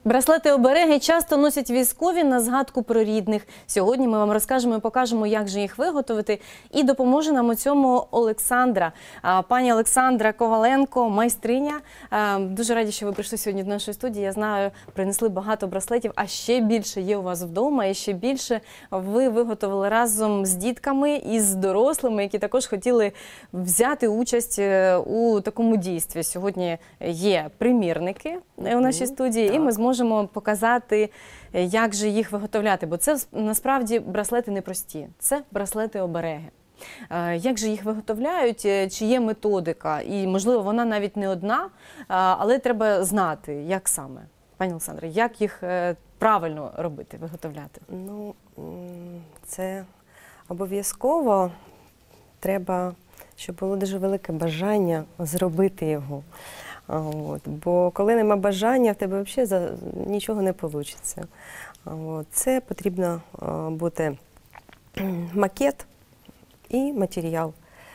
Браслети-обереги часто носять військові на згадку про рідних. Сьогодні ми вам розкажемо і покажемо, як же їх виготовити. І допоможе нам у цьому Олександра. Пані Олександра Коваленко, майстриня. Дуже раді, що ви прийшли сьогодні до нашої студії. Я знаю, принесли багато браслетів, а ще більше є у вас вдома. І ще більше ви виготовили разом з дітками і з дорослими, які також хотіли взяти участь у такому дійстві. Сьогодні є примірники у нашій студії, і ми зможемо показати, як же їх виготовляти, бо це насправді браслети непрості, це браслети-обереги. Як же їх виготовляють, чи є методика, і можливо вона навіть не одна, але треба знати, як саме. Пані Олександре, як їх правильно робити, виготовляти? Ну, це обов'язково треба, щоб було дуже велике бажання зробити його. Бо коли нема бажання, в тебе взагалі нічого не вийде. Це потрібно бути макет і матеріал.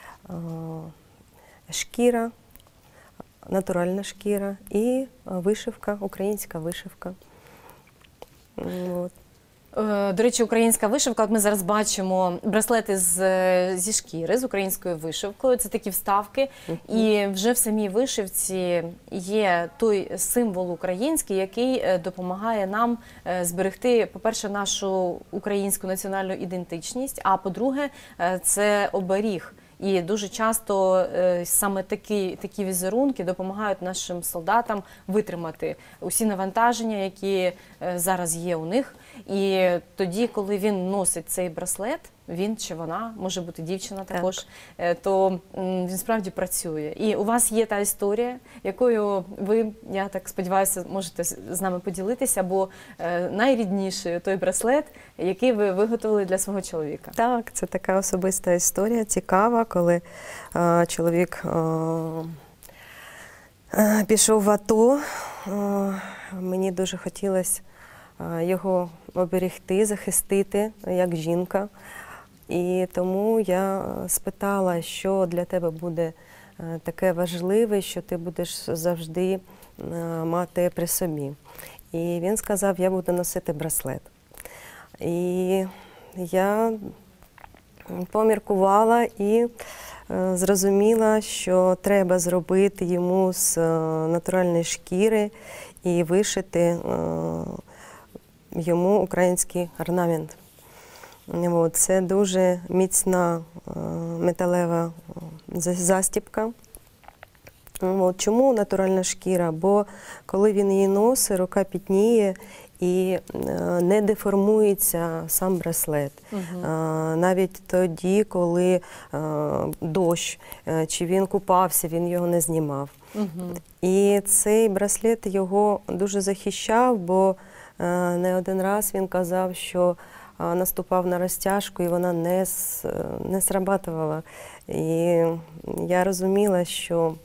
Шкіра, натуральна шкіра і вишивка, українська вишивка. До речі, українська вишивка, от ми зараз бачимо браслети зі шкіри, з українською вишивкою, це такі вставки, і вже в самій вишивці є той символ український, який допомагає нам зберегти, по-перше, нашу українську національну ідентичність, а по-друге, це оберіг. І дуже часто саме такі візерунки допомагають нашим солдатам витримати усі навантаження, які зараз є у них. І тоді, коли він носить цей браслет, він чи вона, може бути дівчина також, то він справді працює. І у вас є та історія, якою ви, я так сподіваюся, можете з нами поділитися, бо найрідніший той браслет, який ви виготовили для свого чоловіка. Так, це така особиста історія, цікава, коли чоловік пішов в АТО, мені дуже хотілося його оберегти, захистити, як жінка. І тому я спитала, що для тебе буде таке важливе, що ти будеш завжди мати при собі. І він сказав, я буду носити браслет. І я поміркувала і зрозуміла, що треба зробити йому з натуральної шкіри і вишити йому український орнамент. Це дуже міцна металева застібка. Чому натуральна шкіра? Бо коли він її носить, рука пітніє і не деформується сам браслет. Навіть тоді, коли дощ, чи він купався, він його не знімав. І цей браслет його дуже захищав, бо не один раз він казав, що наступав на розтяжку, і вона не срабатувала. І я розуміла, що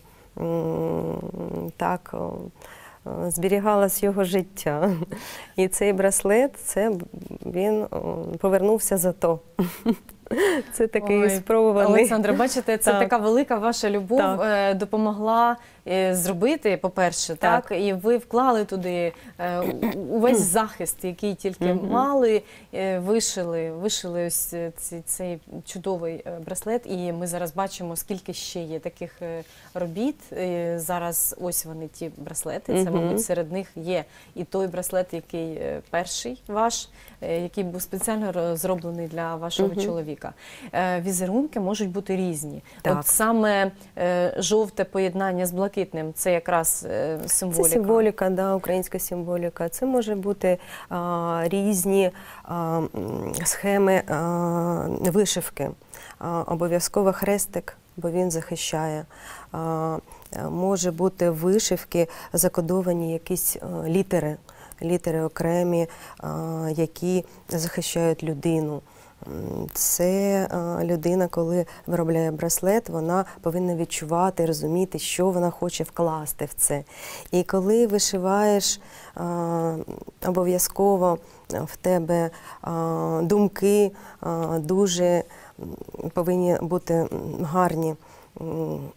так зберігалось його життя. І цей браслет, він повернувся за то. Це такий спробуваний. Олександра, бачите, це така велика ваша любов допомогла зробити, по-перше, так? І ви вклали туди увесь захист, який тільки мали, вишили ось цей чудовий браслет. І ми зараз бачимо, скільки ще є таких робіт. Зараз ось вони, ті браслети. Це, мабуть, серед них є і той браслет, який перший ваш, який був спеціально зроблений для вашого чоловіка. Візерунки можуть бути різні. От саме жовте поєднання з блакитним – це якраз символіка. Це символіка, да, українська символіка. Це може бути різні схеми вишивки. Обов'язково хрестик, бо він захищає. Може бути вишивки, закодовані якісь літери окремі, які захищають людину. Це людина, коли виробляє браслет, вона повинна відчувати, розуміти, що вона хоче вкласти в це. І коли вишиваєш, обов'язково в тебе думки дуже повинні бути гарні.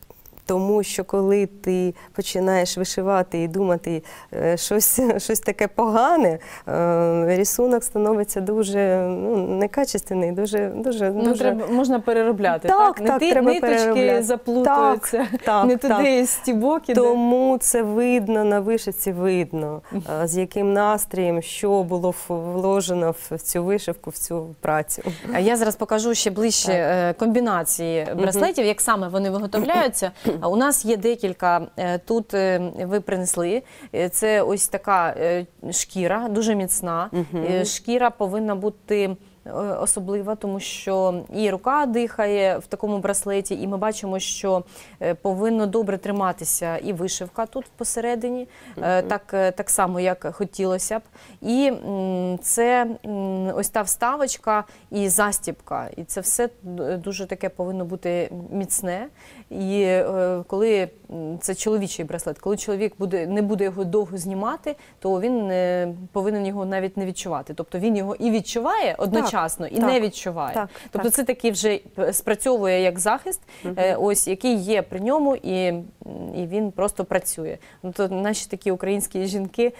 Тому що коли ти починаєш вишивати і думати щось таке погане, рисунок становиться дуже некачественний, дуже... Можна переробляти, так? Треба ниточки переробляти. Заплутуються, не туди стібок іде. Тому це видно, на вишивці видно, з яким настроєм, що було вложено в цю вишивку, в цю працю. Я зараз покажу ще ближче комбінації браслетів, як саме вони виготовляються. У нас є декілька, тут ви принесли, це ось така шкіра, дуже міцна. Шкіра повинна бути особлива, тому що і рука дихає в такому браслеті, і ми бачимо, що повинно добре триматися і вишивка тут посередині, так само, як хотілося б. І це ось та вставочка і застібка. І це все дуже таке повинно бути міцне. І коли це чоловічий браслет, коли чоловік не буде його довго знімати, то він повинен його навіть не відчувати. Тобто він його і відчуває одночасно, і не відчуває. Тобто це такий вже спрацьовує як захист, ось який є при ньому, і він просто працює. То наші такі українські жінки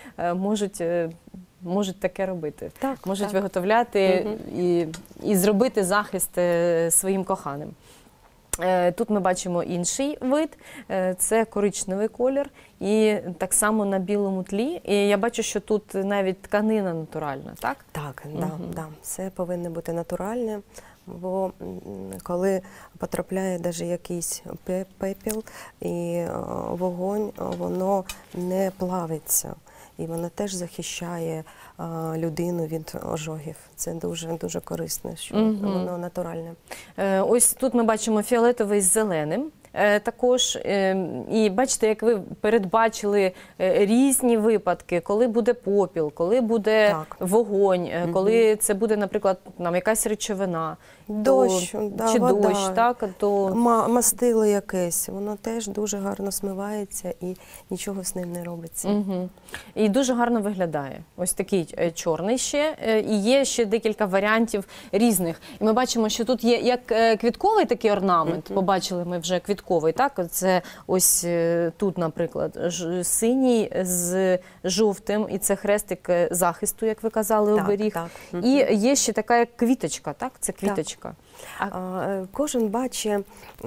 можуть таке робити. Можуть виготовляти і зробити захист своїм коханим. Тут ми бачимо інший вид, це коричневий колір, і так само на білому тлі. І я бачу, що тут навіть тканина натуральна, так? Так, да. Все повинно бути натуральне, бо коли потрапляє навіть якийсь пепел і вогонь, воно не плавиться. І вона теж захищає людину від ожогів. Це дуже корисно, що воно натуральне. Ось тут ми бачимо фіолетовий з зеленим. Також, і бачите, як ви передбачили різні випадки, коли буде попіл, коли буде вогонь, коли це буде, наприклад, якась речовина, дощ, чи вода, дощ, так, то мастило якесь, воно теж дуже гарно смивається і нічого з ним не робиться. І дуже гарно виглядає. Ось такий чорний ще, і є ще декілька варіантів різних. І ми бачимо, що тут є як квітковий такий орнамент, побачили ми вже квітковий, так, це ось тут, наприклад, синій з жовтим, і це хрестик захисту, як ви казали, оберіг. І є ще така як квіточка, так, це квіточка. Кожен бачить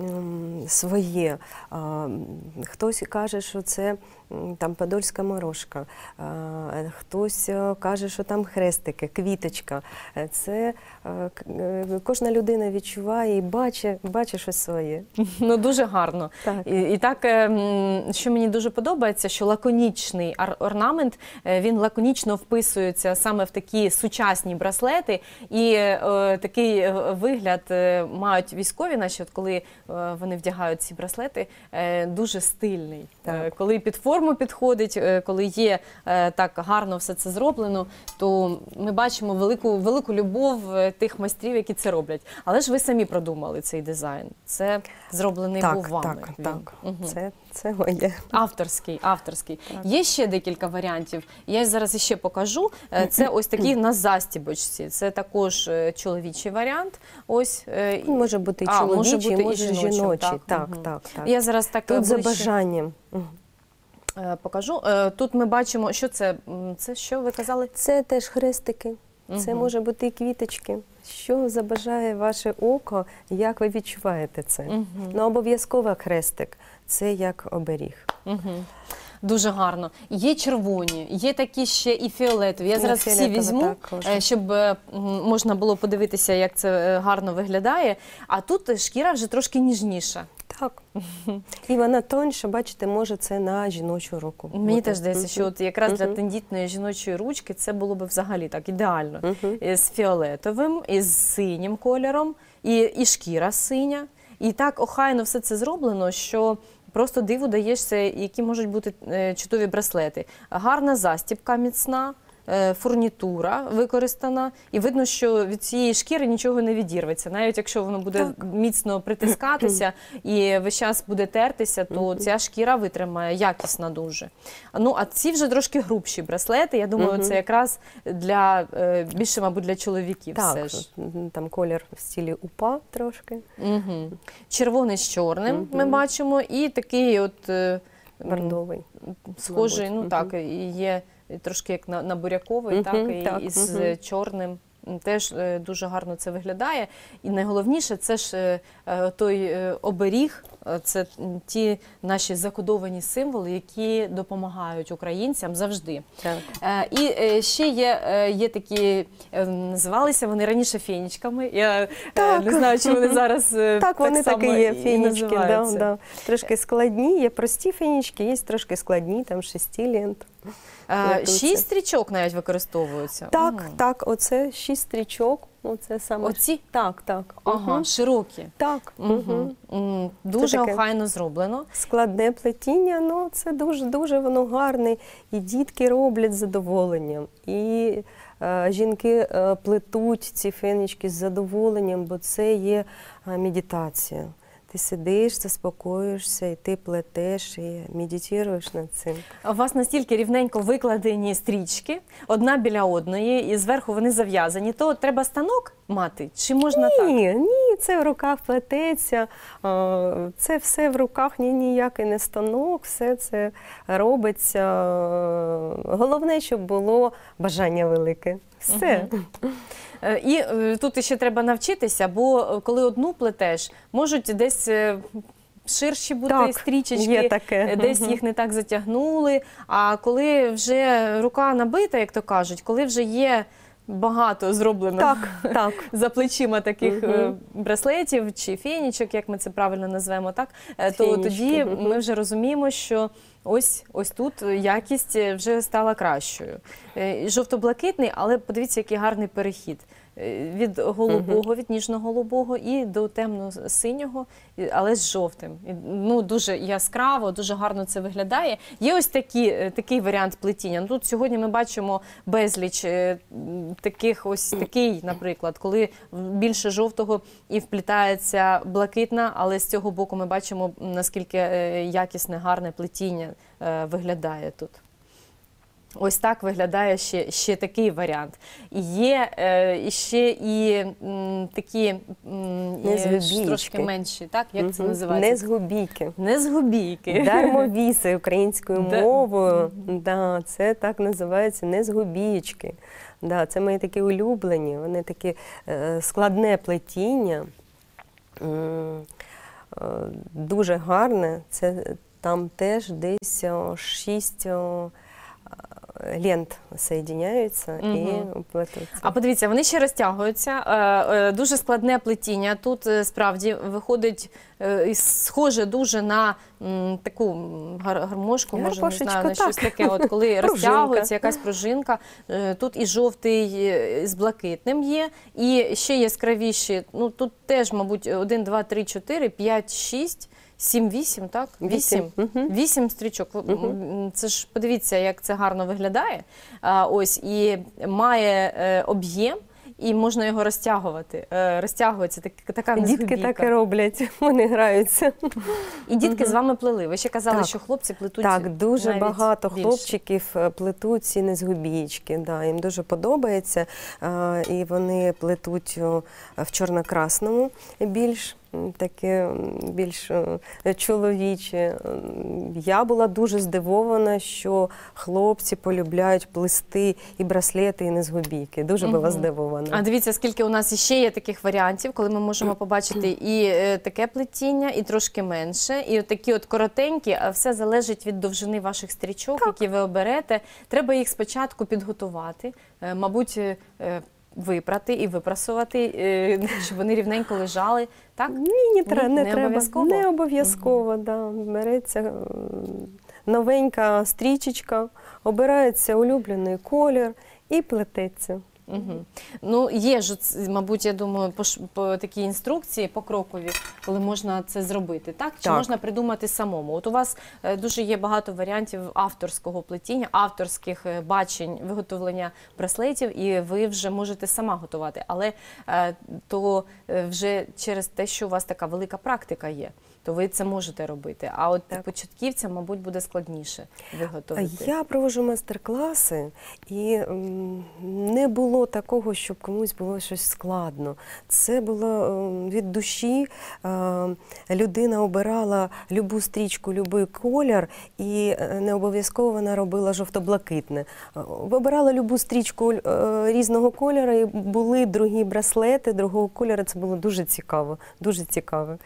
своє. Хтось каже, що це там подольська морошка, хтось каже, що там хрестики, квіточка. Це кожна людина відчуває і бачить щось своє. Ну, дуже гарно. І так, що мені дуже подобається, що лаконічний орнамент, він лаконічно вписується саме в такі сучасні браслети, і такий вигляд мають військові наші, коли вони вдягають ці браслети, дуже стильний. Коли під форму підходить, коли є так гарно все це зроблено, то ми бачимо велику любов тих майстрів, які це роблять. Але ж ви самі продумали цей дизайн. Це зроблений був вами. Так. Це моє. Авторський. Є ще декілька варіантів. Я зараз ще покажу. Це ось такі на застібочці. Це також чоловічий варіант. Ось. Може бути і чоловічий, може і жіночий. Так. Я зараз так тут за бажанням. Покажу. Тут ми бачимо, що це? Це що ви казали? Це теж хрестики. Це може бути і квіточки. Що забажає ваше око, як ви відчуваєте це? Ну, обов'язково хрестик. Це як оберіг. Дуже гарно. Є червоні, є такі ще і фіолетові. Я зараз всі візьму, щоб можна було подивитися, як це гарно виглядає. А тут шкіра вже трошки ніжніша. Так. І вона тоньша, бачите, може це на жіночу руку. Мені теж здається, що от якраз для тендітної жіночої ручки це було б взагалі так ідеально. З фіолетовим, і з синім кольором, і шкіра синя. І так охайно все це зроблено, що просто диву даєшся, які можуть бути чудові браслети. Гарна застібка міцна, фурнітура використана, і видно, що від цієї шкіри нічого не відірветься. Навіть якщо воно буде міцно притискатися і весь час буде тертися, то ця шкіра витримає, якісна дуже. Ну, а ці вже трошки грубші браслети, я думаю, це якраз для, більше, мабуть, для чоловіків все ж. Там колір в стилі упа трошки. Червоний з чорним ми бачимо, і такий от бордовий. схожий, ну так, і є трошки як на буряковий, так, і з чорним. Теж дуже гарно це виглядає. І найголовніше, це ж той оберіг, це ті наші закодовані символи, які допомагають українцям завжди. Так. І ще є такі, називалися вони раніше фенічками. Я не знаю, чи вони зараз так вони само такі є, і фенічки. називаються. Да. Трошки складні, є прості фенічки, є трошки складні, там 6 лент. 6 стрічок навіть використовуються. Так, оце 6 стрічок. Оце саме. Оці? Так. Ага, широкі. Так. Дуже таке охайно зроблено. Складне плетіння, ну це дуже воно гарне. І дітки роблять з задоволенням. І жінки плетуть ці фенічки з задоволенням, бо це є медитація. Ти сидиш, заспокоюєшся, і ти плетеш, і медитуєш над цим. У вас настільки рівненько викладені стрічки, одна біля одної, і зверху вони зав'язані. То треба станок мати? Чи можна так? Ні, це в руках плететься, це все в руках, ніякий не станок, все це робиться. Головне, щоб було бажання велике. Все. І тут ще треба навчитися, бо коли одну плетеш, можуть десь ширші бути стрічечки, є таке. Десь їх не так затягнули. А коли вже рука набита, як то кажуть, коли вже є багато зроблено за плечима таких браслетів чи фенічок, як ми це правильно назвемо, так, то тоді ми вже розуміємо, що ось тут якість вже стала кращою. Жовто-блакитний, але подивіться, який гарний перехід. Від голубого, від ніжно-голубого і до темно-синього, але з жовтим. Ну, дуже яскраво, дуже гарно це виглядає. Є ось такий варіант плетіння. Тут сьогодні ми бачимо безліч такий, наприклад, коли більше жовтого і вплітається блакитна, але з цього боку ми бачимо, наскільки якісне, гарне плетіння виглядає тут. Ось так виглядає ще такий варіант. І є ще і такі трошки менші, так? Як це називається? Незгубійки. Незгубійки. Дармовіси українською мовою. Да, це так називається, незгубічки. Да, це мої такі улюблені, вони такі складне плетіння, дуже гарне. Це там теж десь 6 лент соєдиняються і плетуться. А подивіться, вони ще розтягуються. Дуже складне плетіння. Тут справді виходить схоже дуже на таку гармошку, може, не знаю, на щось таке. От коли розтягується якась пружинка. Тут і жовтий з блакитним є, і ще яскравіші. Ну, тут теж, мабуть, 1, 2, 3, 4, 5, 6, 7, 8, так? 8 стрічок. Це ж, подивіться, як це гарно виглядає. Ось, і має об'єм, і можна його розтягувати. Розтягується така незгубійка. Дітки так і роблять, вони граються. І дітки з вами плели. Ви ще казали, що хлопці плетуть Так, дуже багато більше. хлопчиків плетуть ці незгубійки. Да, їм дуже подобається. І вони плетуть в чорно-красному більш. Таке більш чоловіче. Я була дуже здивована, що хлопці полюбляють плести і браслети, і незгубійки. Дуже була здивована. А дивіться, скільки у нас іще є таких варіантів, коли ми можемо побачити і таке плетіння, і трошки менше, і такі от коротенькі, а все залежить від довжини ваших стрічок, які ви оберете. Треба їх спочатку підготувати, мабуть, випрати і випрасувати, щоб вони рівненько лежали. Так? Ні, не треба. Обов'язково? Не обов'язково, да. Береться новенька стрічечка, обирається улюблений колір і плететься. Угу. Ну, є ж, мабуть, я думаю, по такій інструкції покрокові, коли можна це зробити, так? Чи Так. можна придумати самому? От у вас дуже є багато варіантів авторського плетіння, авторських бачень виготовлення браслетів, і ви вже можете сама готувати. Але то вже через те, що у вас така велика практика є, то ви це можете робити. А от початківцям, мабуть, буде складніше виготовити. Я проводжу майстер-класи, і не було такого, щоб комусь було щось складно. Це було від душі. Людина обирала любу стрічку, любий колір, і не обов'язково вона робила жовто-блакитне. Вибирала любу стрічку різного кольору, і були другі браслети другого кольору. Це було дуже цікаво, дуже цікаво.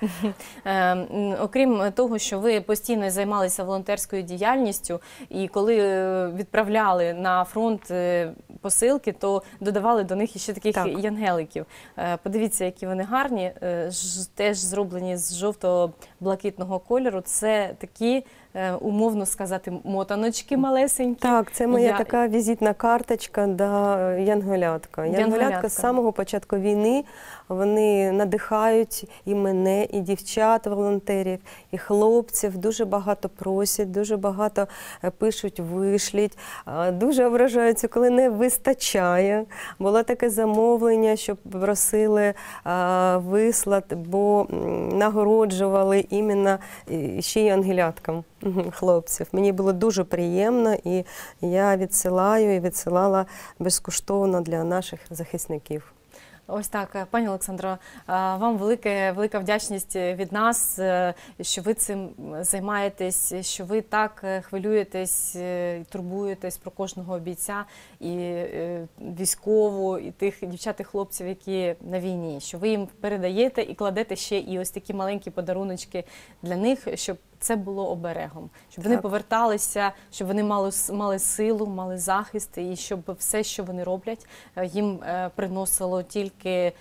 Окрім того, що ви постійно займалися волонтерською діяльністю, і коли відправляли на фронт посилки, то додавали до них ще таких янгеликів. Подивіться, які вони гарні, теж зроблені з жовто-блакитного кольору. Це такі, умовно сказати, мотаночки малесенькі. Так, це моя така візитна карточка до янголятка. Янголятка з самого початку війни, вони надихають і мене, і дівчат, волонтерів, і хлопців. Дуже багато просять, дуже багато пишуть, вишліть. Дуже ображаються, коли не вистачає. Було таке замовлення, що просили вислати, бо нагороджували іменно ще й ангеляткам хлопців. Мені було дуже приємно, і я відсилаю і відсилала безкоштовно для наших захисників. Ось так, пані Олександро, вам велика вдячність від нас, що ви цим займаєтесь, що ви так хвилюєтесь, турбуєтесь про кожного бійця, і військову, і тих дівчат і хлопців, які на війні, що ви їм передаєте і кладете ще і ось такі маленькі подаруночки для них, щоб це було оберегом, щоб вони поверталися, щоб вони мали силу, мали захист, і щоб все, що вони роблять, їм приносило тільки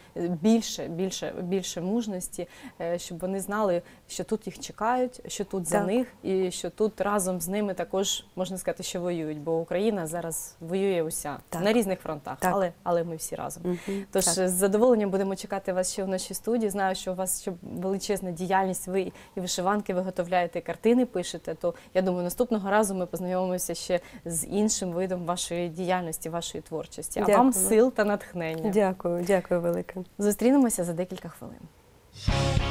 більше мужності, щоб вони знали, що тут їх чекають, що тут за них, і що тут разом з ними також, можна сказати, що воюють, бо Україна зараз воює уся на різних фронтах, але ми всі разом. Тож з задоволенням будемо чекати вас ще в нашій студії. Знаю, що у вас ще величезна діяльність, ви і вишиванки виготовляєте, і картини пишете, то я думаю, наступного разу ми познайомимося ще з іншим видом вашої діяльності, вашої творчості. А вам сил та натхнення. Дякую, дякую велике. Зустрінемося за декілька хвилин.